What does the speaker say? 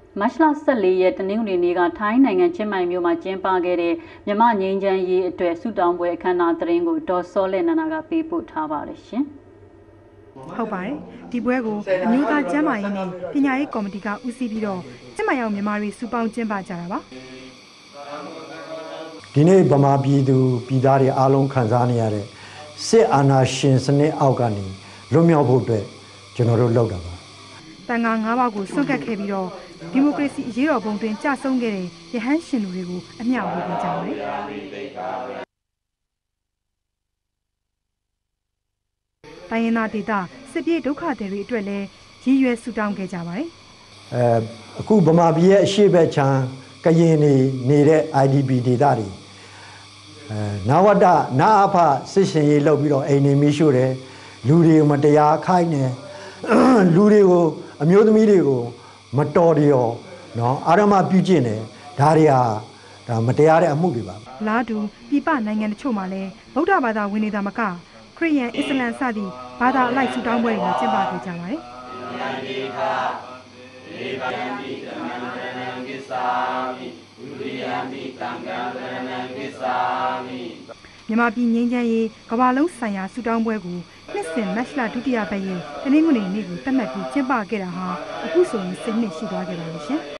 မတ်လ14ရက်တနင်္ဂနွေနေ့ကထိုင်းနိုင်ငံချင်းမိုင်မြို့မှာကျင်းပခဲ့တဲ့မြမငြိမ်းချမ်းရေးအတွက်ဆုတောင်းပွဲအခမ်းအနားသတင်းကိုဒေါ်စောလဲနန္ဒာကပေးပို့ထားပါတယ်ရှင်။ဟုတ်ပါတယ်။ဒီပွဲကိုအမျိုးသားကျန်းမာရေးနဲ့ပညာရေးကော်မတီကဦးစီးပြီးတော့ချင်းမိုင်အောင်မြန်မာတွေစုပေါင်းကျင်းပကြတာပါ။ဒီနေ့ဗမာပြည်သူပြည်သားတွေအားလုံးခံစားနေရတဲ့စစ်အာဏာရှင်စနစ်အောက်ကနေလွတ်မြောက်ဖို့အတွက်ကျွန်တော်တို့လုပ်တာပါ။တန်ခါ9ပါးကိုစွန့်ကပ်ခဲ့ပြီးတော့ဒီမိုကရေစီအရေးတော်ပုံတွင်ကြဆုံးခဲ့တဲ့ရဟန်းရှင်လူတွေကိုအမျှဝေပေးကြပါတယ်။တိုင်းရင်းသားဒေသစစ်ပြေးဒုက္ခသည်တွေအတွက်လည်းရည်ရွယ်ဆုတောင်းခဲ့ကြပါတယ်။အခုဗမာပြည်ရဲ့အရှေ့ဘက်ခြမ်းကရင်နေနေတဲ့ IDP ဒေသတွေနဝတနာအဖစစ်ရှင်ရေးလုပ်ပြီးတော့အိမ်နေမိရှို့တယ်လူတွေကိုမတရားခိုင်းတယ်လူတွေကိုအမျိုးသမီးတွေကိုမတော်တရောနော်အာရမပြုကျင့်တယ်ဒါတွေဟာဒါမတရားတဲ့အမှုတွေပါလားတူပြည်ပနိုင်ငံတချို့မှာလည်းဗုဒ္ဓဘာသာဝင်နေတာမကခရစ်ယာန်အစ္စလမ်စသည့်ဘာသာအလိုက်ဆုတောင်းပွဲတွေကျင်းပခဲ့ကြပါတယ်မြန်မာပြည်ငြိမ်းချမ်းရေးကမ္ဘာလုံးဆိုင်ရာဆုတောင်းပွဲကိုနှစ်စဉ်မတ်လဒုတိယပတ်ရဲ့တနင်္ဂနွေနေ့ကိုသတ်မှတ်ပြီးကျင်းပခဲ့တာဟာအခုဆိုရင်10နှစ်ရှိသွားခဲ့ပါပြီရှင်